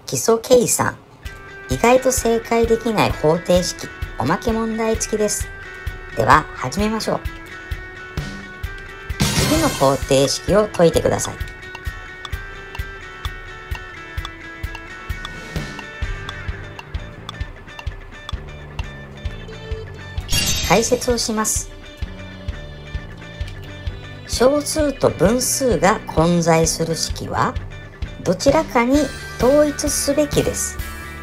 基礎計算、意外と正解できない方程式、おまけ問題付きです。では始めましょう。次の方程式を解いてください。解説をします。小数と分数が混在する式はどちらかに統一すべきです。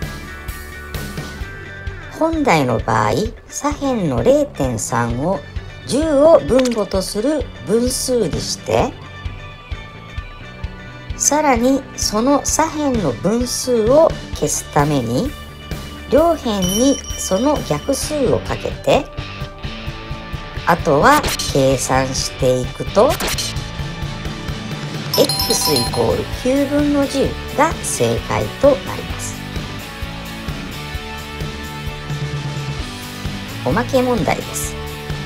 本来の場合、左辺の 0.3 を10を分母とする分数にして、さらにその左辺の分数を消すために両辺にその逆数をかけて、あとは計算していくと x イコール9分の10が正解となります。おまけ問題です。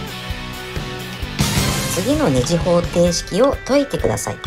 次の二次方程式を解いてください。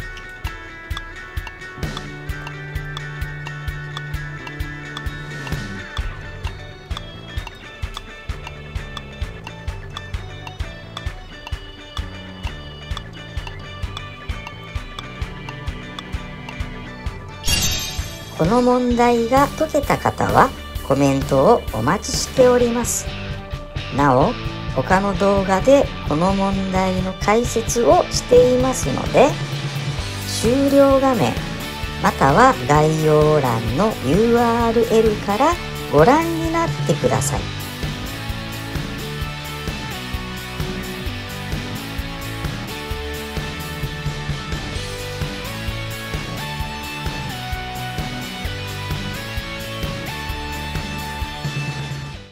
この問題が解けた方はコメントをお待ちしております。なお、他の動画でこの問題の解説をしていますので、終了画面または概要欄の URL からご覧になってください。